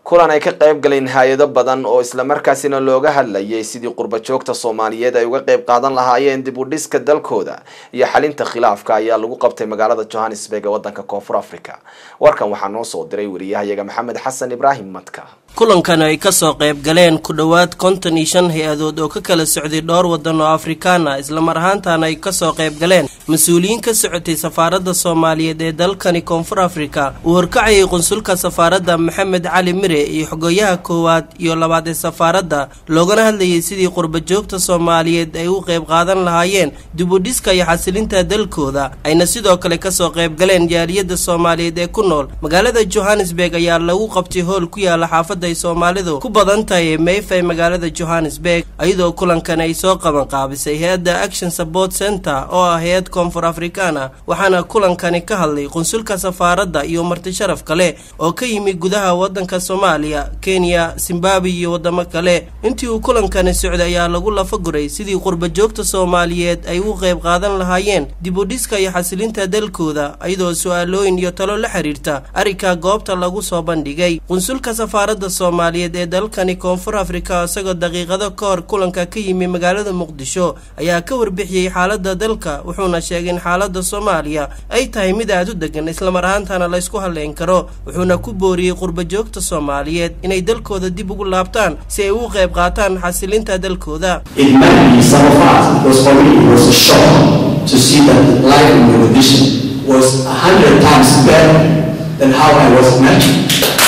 kulan ay ka qayb galeen hay'ado badan oo isla markaasina looga hadlayay sidii qurba joogta Soomaaliyeed ay uga qayb qaadan lahaayeen dib u dhiska dalkooda iyo xalinta khilaafka ayaa lagu qabtay magaalada Johannesburg ee wadanka Koonfur Afrika. Warkan waxaa noo soo diray wariyahayaga Maxamed Xasan Ibrahim Madka. kulankan ay ka soo qayb galeen ku dhawaad 55 hay'adood oo ka kala socday dhowr wadan oo Afrikaan ah isla mar ahaantaana ay ka soo qayb galeen mas'uuliyiin ka socotay safaaradda Soomaaliyeed ee dalkani Koonfur Afrika uu horkacayay qunsulka safaaradda Maxamed Cali Mire iyo xogayaha koowaad iyo labaad ee safaaradda loogana hadlayay sidii qurba joogta Soomaaliyeed ay u qayb qaadan lahaayeen dib u dhiska iyo xasilinta dalkooda ayna sidoo kale ka soo qayb galeen jaaliyadda Soomaaliyeed ee ku nool magaalada Johannesburg ayaa lagu qabtay hool ku yaala xaafadda Soomaalidu ku badan tahay Mayfair magaalada Johannesburg ayadoo kulankan ay soo qaban qaabisay hay'adda Action Support Center oo ah hay'ad Koonfur Afrikaana waxaana kulankani ka hadlay qunsulka safaaradda iyo marti sharaf kale oo ka yimid gudaha wadanka Soomaaliya, Kenya, Zimbabwe iyo wadamo kale. Intii uu kulankani socday ayaa lagu lafaguray sidii qurba joogta Soomaaliyeed ay u qayb qaadan lahaayeen dib u dhiska iyo xasilinta dalkooda ayadoo su'aalooyin iyo talo la xiriirta arrinka goobta lagu soo bandhigay. Qunsulka safaaradda Soomaaliyeed ee dalkani Koonfur Afrika isagoo daqiiqado ka hor kulanka ka yimid magaalada Muqdisho ayaa ka warbixiyay xaaladda dalka wuxuuna sheegay in xaaladda Soomaaliya ay tahay mid aad u degan isla mar ahaantaana la isku haleyn karo wuxuuna ku booriyay qurba joogta Soomaaliyeed inay dalkooda dib ugu laabtaan si ay u qayb qaataan xasilinta dalkooda. It might be some of us because for me it was a shock to see that life in Mogadishu was 100 times better than how I was imagining.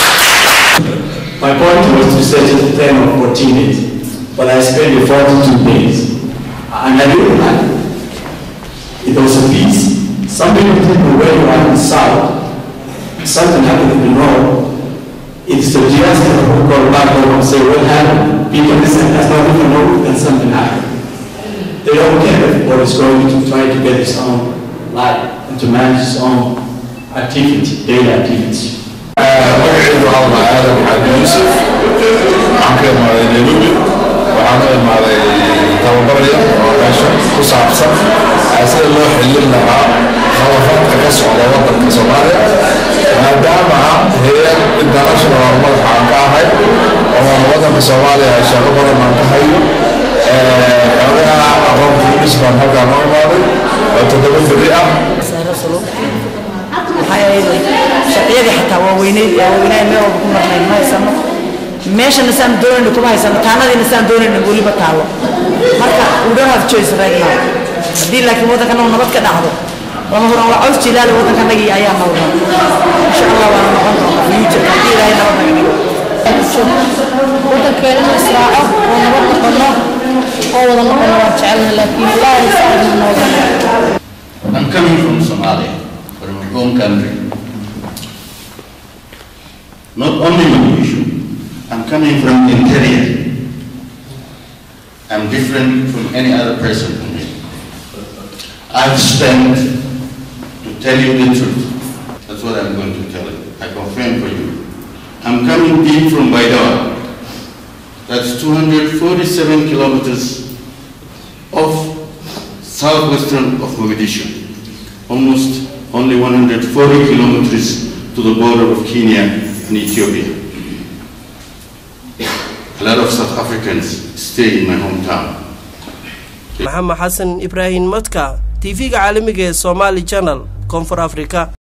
My point was to set it 10 or 14 days, but I spent 42 days, and I didn't like it. It was a peace. Some people think where you are in the south, something happened in the north. It's the diaspora who go back home and say, what happened? People listen, that's not even know that something happened. They don't care if everybody is going to try to get his own life and to manage his own activity, daily activity. هذا محمد يوسف عمكر ماذا نلوبي وعمل ماذا تبريا وعشان وصعب صف عسى الله يحل لها خلافات كسر على وطن كصوماليا هذا مع هي الدراسة والمرح عن كاهي ووطن كصوماليا شغل بدل ما تهيو أنا أقوم بالنسبة لهذا الماضي وتدبر بالرئة شقيقي حتى ووينين ما بكون مرحنا ما يسمى ماشي نسان دورين لكم هيسمى تانا دي نسان دورين نقولي بتاعه مركا we don't have choice right now دي لكن وضع كانوا نبات كدعوه وما هو عاوز جلال وضع كان نجي أيام موضوع إن شاء الله وانا نقنطه فيوتشر كثير هاي نبات نجي وضع كان إسراعه ونبات قلنا أو وضع نقنطه وجعلنا لكن لا يساعد من موضوع. I'm coming from Somalia, from my home country. Not only Mogadishu, I'm coming from the interior. I'm different from any other person from here. I've spent, to tell you the truth, that's what I'm going to tell you. I confirm for you. I'm coming deep from Baidoa. That's 247 kilometers off southwestern of Mogadishu. Almost only 140 kilometers to the border of Kenya and Ethiopia. A lot of South Africans stay in my hometown. Maxamed Xasan Ibrahim Madka, TV-ga caalamiga ee Somali Channel, Koonfur Afrika.